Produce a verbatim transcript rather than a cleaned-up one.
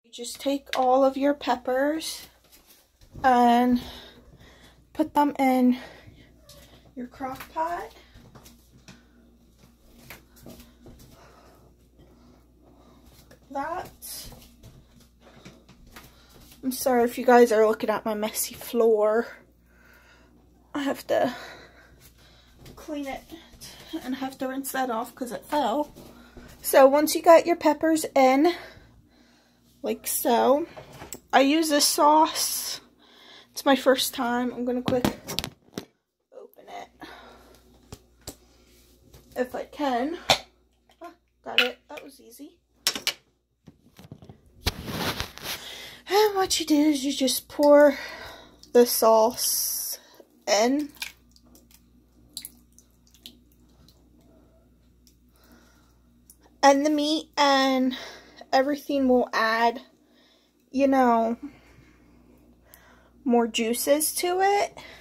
You just take all of your peppers and put them in your crock pot. That. I'm sorry if you guys are looking at my messy floor. I have to clean it and have to rinse that off because it fell. So once you got your peppers in, like so, I use this sauce. It's my first time. I'm gonna quick open it if I can. Ah, got it. That was easy. And what you do is you just pour the sauce in. And the meat and everything will add, you know, more juices to it.